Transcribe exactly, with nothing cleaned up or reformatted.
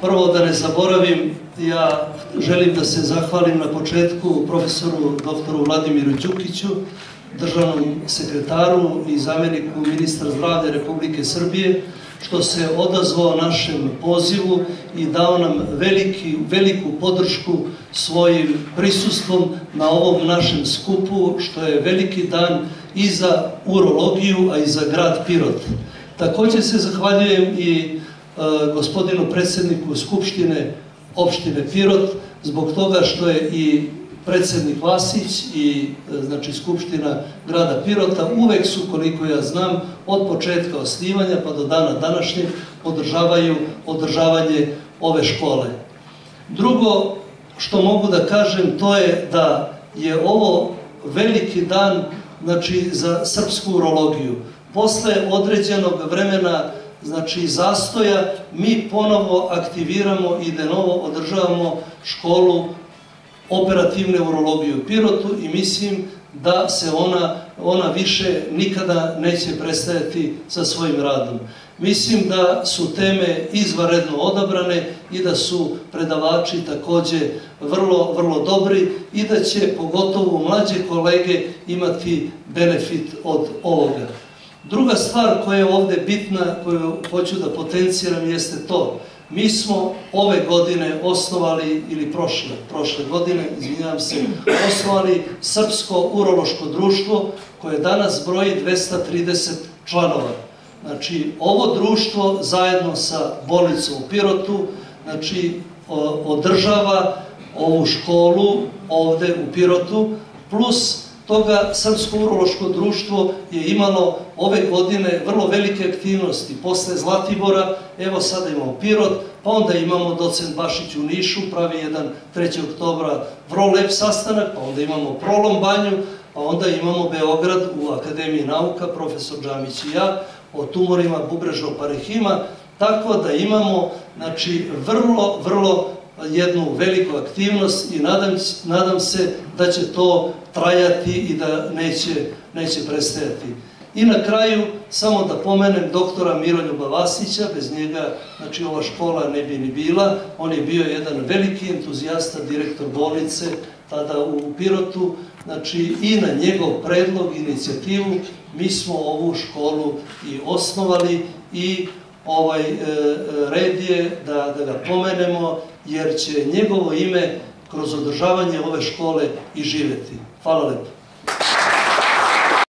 Prvo da ne zaboravim, ja želim da se zahvalim na početku profesoru doktoru Vladimiru Đukiću, državnom sekretaru i zamjeniku ministra zdravlja Republike Srbije, što se odazvao našem pozivu i dao nam veliku podršku svojim prisustvom na ovom našem skupu, što je veliki dan i za urologiju, a i za grad Pirot. Također se zahvaljujem i gospodinu predsjedniku Skupštine opštine Pirot, zbog toga što je i predsjednik Vasić i znači Skupština grada Pirota uvek su, koliko ja znam, od početka osnivanja pa do dana današnjeg podržavaju održavanje ove škole. Drugo što mogu da kažem, to je da je ovo veliki dan znači za srpsku urologiju. Posle određenog vremena znači zastoja, mi ponovo aktiviramo i denovo održavamo školu operativne urologije u Pirotu i mislim da se ona, ona više nikada neće prestajati sa svojim radom. Mislim da su teme izvanredno odabrane i da su predavači također vrlo, vrlo dobri i da će pogotovo mlađe kolege imati benefit od ovoga. Druga stvar koja je ovdje bitna, koju hoću da potenciram, jeste to. Mi smo ove godine osnovali, ili prošle, prošle godine, izvinjavam se, osnovali Srpsko urološko društvo koje danas broji dvesta trideset članova. Znači, ovo društvo zajedno sa bolnicom u Pirotu, znači, održava ovu školu ovde u Pirotu, plus toga Srpsko urološko društvo je imalo ove godine vrlo velike aktivnosti. Posle Zlatibora, evo sada imamo Pirot, pa onda imamo docent Bašić u Nišu, pravi jedan trećeg oktobra vrlo lep sastanak, pa onda imamo Prolom banju, pa onda imamo Beograd u Akademiji nauka, profesor Džamić i ja, o tumorima bubrežnog parehima, tako da imamo, znači, vrlo, vrlo jednu veliku aktivnost i nadam se da će to trajati i da neće prestajati. I na kraju, samo da pomenem doktora Miroljuba Vasića, bez njega, znači, ova škola ne bi ni bila. On je bio jedan veliki entuzijasta, direktor bolnice, tada u Pirotu, znači, i na njegov predlog, inicijativu, mi smo ovu školu i osnovali i red je da ga pomenemo, jer će njegovo ime kroz održavanje ove škole i živeti. Hvala lepo.